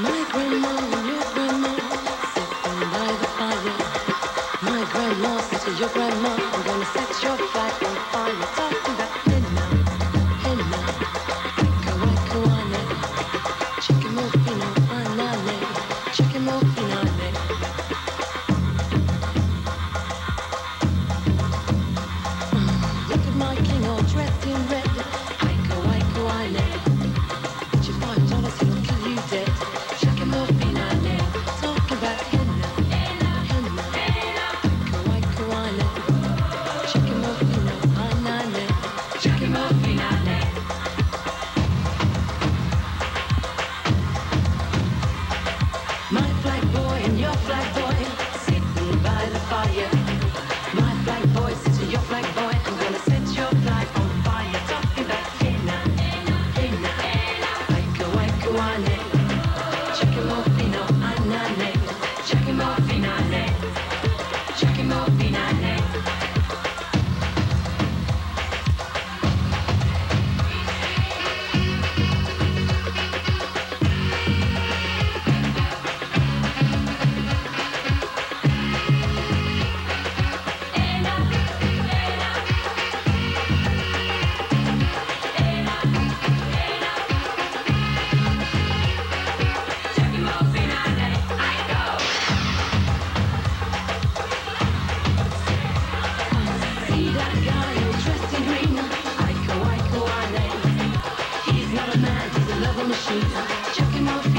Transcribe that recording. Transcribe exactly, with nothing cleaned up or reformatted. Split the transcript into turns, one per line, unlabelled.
My grandma and your grandma sitting by the fire. My grandma said to your grandma, I'm gonna set your flag on fire. Talking about henna, henna, Iko Iko ane, chicken morphine anane, chicken morphine ane. Look at my king all dressed in red, Iko Iko ane. Get your five dollars, he'll kill you dead. Chicken morphine ane, talking about henna, henna, Iko Iko ane, chicken morphine anane, chicken morphine ane. My flag boy and your flag boy sitting by the fire. My flag boy says to your flag boy, I'm gonna set your flag on fire. Talking about henna, henna, Iko Iko ane, chicken morphine anane, chicken morphine ane, chicken morphine ane. See that guy all dressed in green, Iko Iko ane. He's not a man, he's a love machine. Check him out.